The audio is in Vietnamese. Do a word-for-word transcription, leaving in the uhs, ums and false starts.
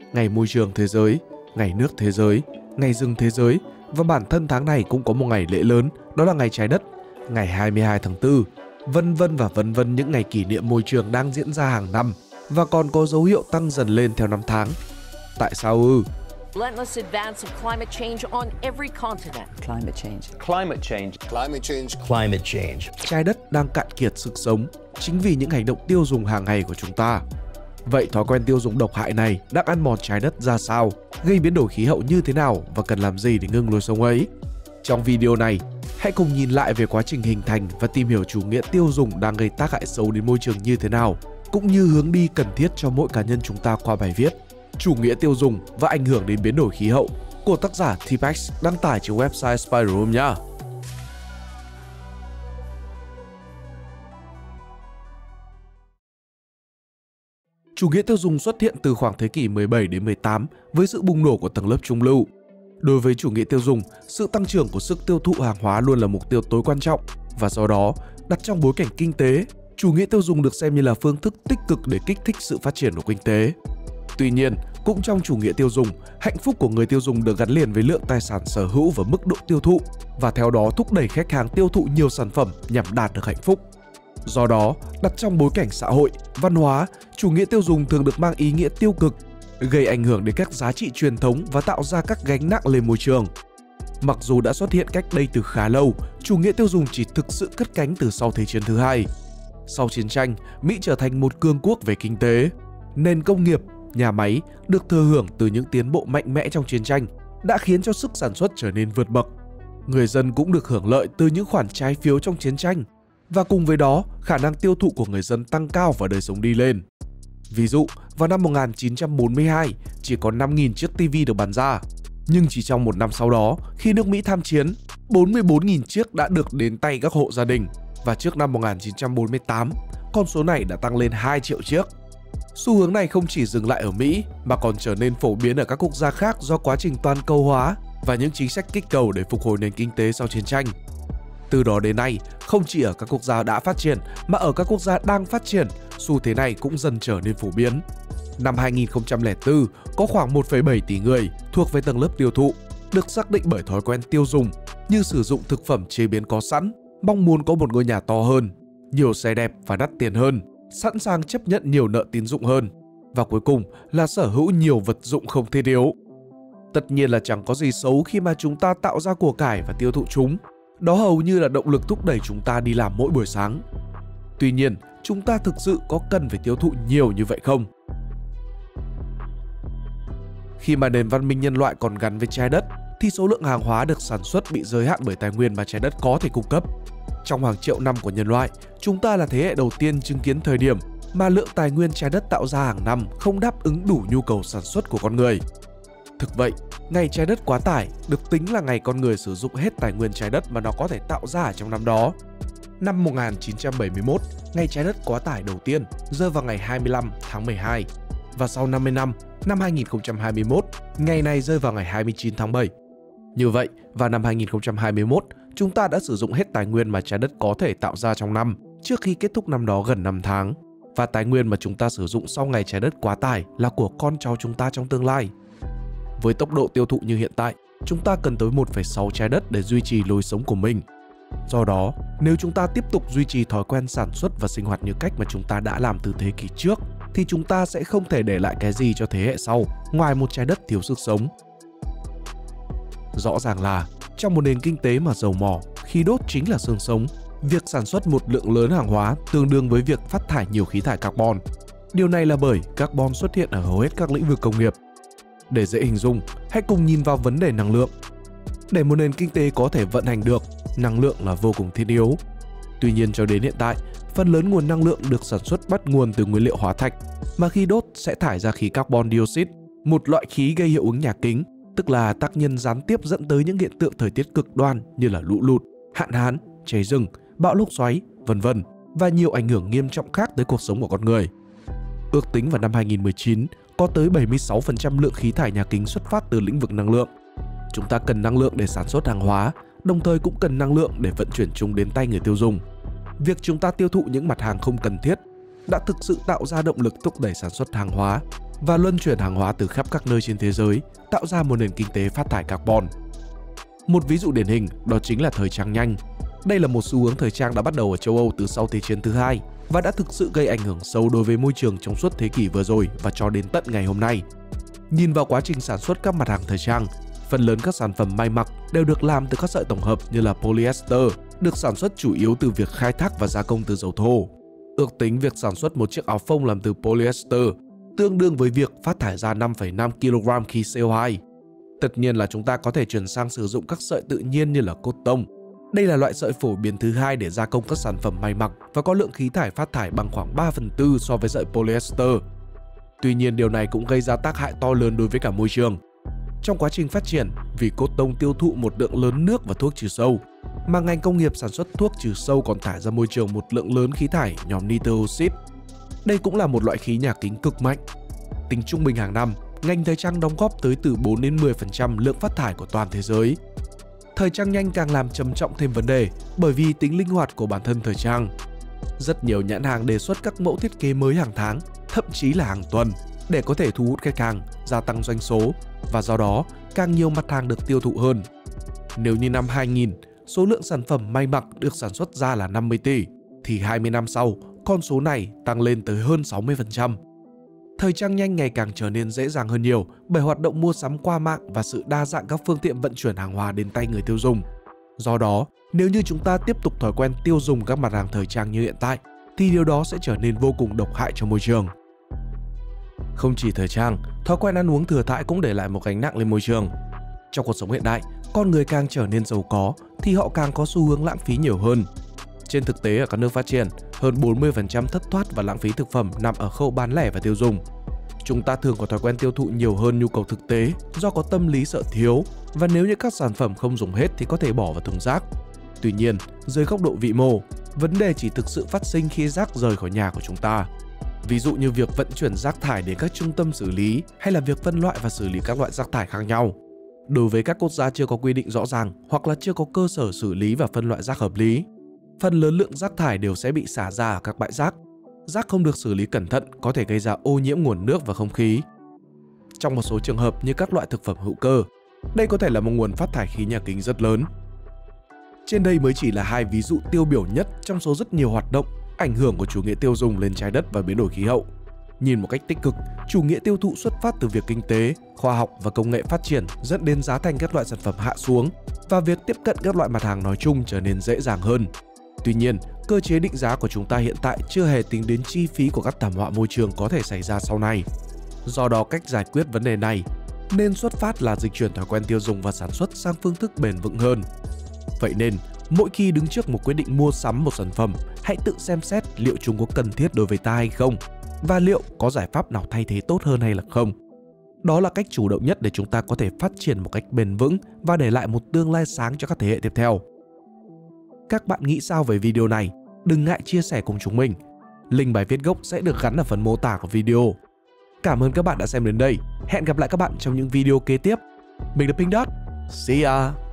Ngày môi trường thế giới, ngày nước thế giới, ngày rừng thế giới và bản thân tháng này cũng có một ngày lễ lớn, đó là ngày trái đất, ngày hai mươi hai tháng tư, vân vân và vân vân những ngày kỷ niệm môi trường đang diễn ra hàng năm và còn có dấu hiệu tăng dần lên theo năm tháng. Tại sao ư? Relentless advance of climate change on every continent. Climate change. Climate change. Climate change. Climate change. Trái đất đang cạn kiệt sức sống chính vì những hành động tiêu dùng hàng ngày của chúng ta. Vậy thói quen tiêu dùng độc hại này đang ăn mòn trái đất ra sao, gây biến đổi khí hậu như thế nào và cần làm gì để ngưng lối sống ấy? Trong video này, hãy cùng nhìn lại về quá trình hình thành và tìm hiểu chủ nghĩa tiêu dùng đang gây tác hại xấu đến môi trường như thế nào, cũng như hướng đi cần thiết cho mỗi cá nhân chúng ta qua bài viết Chủ nghĩa tiêu dùng và ảnh hưởng đến biến đổi khí hậu của tác giả Tipex đăng tải trên website Spider Room nhé. Chủ nghĩa tiêu dùng xuất hiện từ khoảng thế kỷ mười bảy đến mười tám với sự bùng nổ của tầng lớp trung lưu. Đối với chủ nghĩa tiêu dùng, sự tăng trưởng của sức tiêu thụ hàng hóa luôn là mục tiêu tối quan trọng và do đó, đặt trong bối cảnh kinh tế, chủ nghĩa tiêu dùng được xem như là phương thức tích cực để kích thích sự phát triển của kinh tế. Tuy nhiên, cũng trong chủ nghĩa tiêu dùng, hạnh phúc của người tiêu dùng được gắn liền với lượng tài sản sở hữu và mức độ tiêu thụ và theo đó thúc đẩy khách hàng tiêu thụ nhiều sản phẩm nhằm đạt được hạnh phúc. Do đó, đặt trong bối cảnh xã hội, văn hóa, chủ nghĩa tiêu dùng thường được mang ý nghĩa tiêu cực, gây ảnh hưởng đến các giá trị truyền thống và tạo ra các gánh nặng lên môi trường. Mặc dù đã xuất hiện cách đây từ khá lâu, chủ nghĩa tiêu dùng chỉ thực sự cất cánh từ sau Thế chiến thứ hai. Sau chiến tranh, Mỹ trở thành một cường quốc về kinh tế. Nền công nghiệp, nhà máy được thừa hưởng từ những tiến bộ mạnh mẽ trong chiến tranh đã khiến cho sức sản xuất trở nên vượt bậc. Người dân cũng được hưởng lợi từ những khoản trái phiếu trong chiến tranh. Và cùng với đó, khả năng tiêu thụ của người dân tăng cao và đời sống đi lên. Ví dụ, vào năm một nghìn chín trăm bốn mươi hai, chỉ có năm nghìn chiếc ti vi được bán ra. Nhưng chỉ trong một năm sau đó, khi nước Mỹ tham chiến, bốn mươi bốn nghìn chiếc đã được đến tay các hộ gia đình. Và trước năm một nghìn chín trăm bốn mươi tám, con số này đã tăng lên hai triệu chiếc. Xu hướng này không chỉ dừng lại ở Mỹ, mà còn trở nên phổ biến ở các quốc gia khác do quá trình toàn cầu hóa và những chính sách kích cầu để phục hồi nền kinh tế sau chiến tranh. Từ đó đến nay, không chỉ ở các quốc gia đã phát triển mà ở các quốc gia đang phát triển, xu thế này cũng dần trở nên phổ biến. Năm hai nghìn không trăm lẻ bốn, có khoảng một phẩy bảy tỷ người thuộc về tầng lớp tiêu thụ, được xác định bởi thói quen tiêu dùng như sử dụng thực phẩm chế biến có sẵn, mong muốn có một ngôi nhà to hơn, nhiều xe đẹp và đắt tiền hơn, sẵn sàng chấp nhận nhiều nợ tín dụng hơn, và cuối cùng là sở hữu nhiều vật dụng không thiết yếu. Tất nhiên là chẳng có gì xấu khi mà chúng ta tạo ra của cải và tiêu thụ chúng. Đó hầu như là động lực thúc đẩy chúng ta đi làm mỗi buổi sáng. Tuy nhiên, chúng ta thực sự có cần phải tiêu thụ nhiều như vậy không? Khi mà nền văn minh nhân loại còn gắn với trái đất, thì số lượng hàng hóa được sản xuất bị giới hạn bởi tài nguyên mà trái đất có thể cung cấp. Trong hàng triệu năm của nhân loại, chúng ta là thế hệ đầu tiên chứng kiến thời điểm mà lượng tài nguyên trái đất tạo ra hàng năm không đáp ứng đủ nhu cầu sản xuất của con người. Thực vậy, ngày trái đất quá tải được tính là ngày con người sử dụng hết tài nguyên trái đất mà nó có thể tạo ra ở trong năm đó. Năm một nghìn chín trăm bảy mươi mốt, ngày trái đất quá tải đầu tiên rơi vào ngày hai mươi lăm tháng mười hai. Và sau năm mươi năm, năm hai nghìn không trăm hai mươi mốt, ngày này rơi vào ngày hai mươi chín tháng bảy. Như vậy, vào năm hai nghìn không trăm hai mươi mốt, chúng ta đã sử dụng hết tài nguyên mà trái đất có thể tạo ra trong năm, trước khi kết thúc năm đó gần năm tháng. Và tài nguyên mà chúng ta sử dụng sau ngày trái đất quá tải là của con cháu chúng ta trong tương lai. Với tốc độ tiêu thụ như hiện tại, chúng ta cần tới một phẩy sáu trái đất để duy trì lối sống của mình. Do đó, nếu chúng ta tiếp tục duy trì thói quen sản xuất và sinh hoạt như cách mà chúng ta đã làm từ thế kỷ trước, thì chúng ta sẽ không thể để lại cái gì cho thế hệ sau, ngoài một trái đất thiếu sức sống. Rõ ràng là, trong một nền kinh tế mà dầu mỏ, khí đốt chính là xương sống, việc sản xuất một lượng lớn hàng hóa tương đương với việc phát thải nhiều khí thải carbon. Điều này là bởi carbon xuất hiện ở hầu hết các lĩnh vực công nghiệp. Để dễ hình dung, hãy cùng nhìn vào vấn đề năng lượng. Để một nền kinh tế có thể vận hành được, năng lượng là vô cùng thiết yếu. Tuy nhiên cho đến hiện tại, phần lớn nguồn năng lượng được sản xuất bắt nguồn từ nguyên liệu hóa thạch, mà khi đốt sẽ thải ra khí carbon dioxide, một loại khí gây hiệu ứng nhà kính, tức là tác nhân gián tiếp dẫn tới những hiện tượng thời tiết cực đoan như là lũ lụt, hạn hán, cháy rừng, bão lốc xoáy, vân vân và nhiều ảnh hưởng nghiêm trọng khác tới cuộc sống của con người. Ước tính vào năm hai nghìn không trăm mười chín, có tới bảy mươi sáu phần trăm lượng khí thải nhà kính xuất phát từ lĩnh vực năng lượng. Chúng ta cần năng lượng để sản xuất hàng hóa, đồng thời cũng cần năng lượng để vận chuyển chúng đến tay người tiêu dùng. Việc chúng ta tiêu thụ những mặt hàng không cần thiết, đã thực sự tạo ra động lực thúc đẩy sản xuất hàng hóa và luân chuyển hàng hóa từ khắp các nơi trên thế giới, tạo ra một nền kinh tế phát thải carbon. Một ví dụ điển hình đó chính là thời trang nhanh. Đây là một xu hướng thời trang đã bắt đầu ở châu Âu từ sau Thế chiến thứ hai và đã thực sự gây ảnh hưởng sâu đối với môi trường trong suốt thế kỷ vừa rồi và cho đến tận ngày hôm nay. Nhìn vào quá trình sản xuất các mặt hàng thời trang, phần lớn các sản phẩm may mặc đều được làm từ các sợi tổng hợp như là polyester, được sản xuất chủ yếu từ việc khai thác và gia công từ dầu thô. Ước tính việc sản xuất một chiếc áo phông làm từ polyester tương đương với việc phát thải ra năm phẩy năm ki lô gam khí xê o hai. Tất nhiên là chúng ta có thể chuyển sang sử dụng các sợi tự nhiên như là cotton. Đây là loại sợi phổ biến thứ hai để gia công các sản phẩm may mặc và có lượng khí thải phát thải bằng khoảng ba phần tư so với sợi polyester. Tuy nhiên, điều này cũng gây ra tác hại to lớn đối với cả môi trường. Trong quá trình phát triển, vì cotton tiêu thụ một lượng lớn nước và thuốc trừ sâu, mà ngành công nghiệp sản xuất thuốc trừ sâu còn thải ra môi trường một lượng lớn khí thải nhóm nitơ oxide. Đây cũng là một loại khí nhà kính cực mạnh. Tính trung bình hàng năm, ngành thời trang đóng góp tới từ bốn đến mười phần trăm lượng phát thải của toàn thế giới. Thời trang nhanh càng làm trầm trọng thêm vấn đề bởi vì tính linh hoạt của bản thân thời trang. Rất nhiều nhãn hàng đề xuất các mẫu thiết kế mới hàng tháng, thậm chí là hàng tuần để có thể thu hút khách hàng, gia tăng doanh số và do đó càng nhiều mặt hàng được tiêu thụ hơn. Nếu như năm hai nghìn, số lượng sản phẩm may mặc được sản xuất ra là năm mươi tỷ, thì hai mươi năm sau, con số này tăng lên tới hơn sáu mươi phần trăm. Thời trang nhanh ngày càng trở nên dễ dàng hơn nhiều bởi hoạt động mua sắm qua mạng và sự đa dạng các phương tiện vận chuyển hàng hóa đến tay người tiêu dùng. Do đó, nếu như chúng ta tiếp tục thói quen tiêu dùng các mặt hàng thời trang như hiện tại, thì điều đó sẽ trở nên vô cùng độc hại cho môi trường. Không chỉ thời trang, thói quen ăn uống thừa thãi cũng để lại một gánh nặng lên môi trường. Trong cuộc sống hiện đại, con người càng trở nên giàu có thì họ càng có xu hướng lãng phí nhiều hơn. Trên thực tế, ở các nước phát triển, hơn bốn mươi phần trăm thất thoát và lãng phí thực phẩm nằm ở khâu bán lẻ và tiêu dùng. Chúng ta thường có thói quen tiêu thụ nhiều hơn nhu cầu thực tế do có tâm lý sợ thiếu, và nếu như các sản phẩm không dùng hết thì có thể bỏ vào thùng rác. Tuy nhiên, dưới góc độ vĩ mô, vấn đề chỉ thực sự phát sinh khi rác rời khỏi nhà của chúng ta. Ví dụ như việc vận chuyển rác thải đến các trung tâm xử lý hay là việc phân loại và xử lý các loại rác thải khác nhau. Đối với các quốc gia chưa có quy định rõ ràng hoặc là chưa có cơ sở xử lý và phân loại rác hợp lý, phần lớn lượng rác thải đều sẽ bị xả ra ở các bãi rác. Rác không được xử lý cẩn thận có thể gây ra ô nhiễm nguồn nước và không khí. Trong một số trường hợp như các loại thực phẩm hữu cơ, đây có thể là một nguồn phát thải khí nhà kính rất lớn. Trên đây mới chỉ là hai ví dụ tiêu biểu nhất trong số rất nhiều hoạt động ảnh hưởng của chủ nghĩa tiêu dùng lên trái đất và biến đổi khí hậu. Nhìn một cách tích cực, chủ nghĩa tiêu thụ xuất phát từ việc kinh tế, khoa học và công nghệ phát triển dẫn đến giá thành các loại sản phẩm hạ xuống và việc tiếp cận các loại mặt hàng nói chung trở nên dễ dàng hơn. Tuy nhiên, cơ chế định giá của chúng ta hiện tại chưa hề tính đến chi phí của các thảm họa môi trường có thể xảy ra sau này. Do đó, cách giải quyết vấn đề này nên xuất phát là dịch chuyển thói quen tiêu dùng và sản xuất sang phương thức bền vững hơn. Vậy nên, mỗi khi đứng trước một quyết định mua sắm một sản phẩm, hãy tự xem xét liệu chúng có cần thiết đối với ta hay không, và liệu có giải pháp nào thay thế tốt hơn hay là không. Đó là cách chủ động nhất để chúng ta có thể phát triển một cách bền vững và để lại một tương lai sáng cho các thế hệ tiếp theo. Các bạn nghĩ sao về video này? Đừng ngại chia sẻ cùng chúng mình. Link bài viết gốc sẽ được gắn ở phần mô tả của video. Cảm ơn các bạn đã xem đến đây. Hẹn gặp lại các bạn trong những video kế tiếp. Mình là Pink Dot. See ya!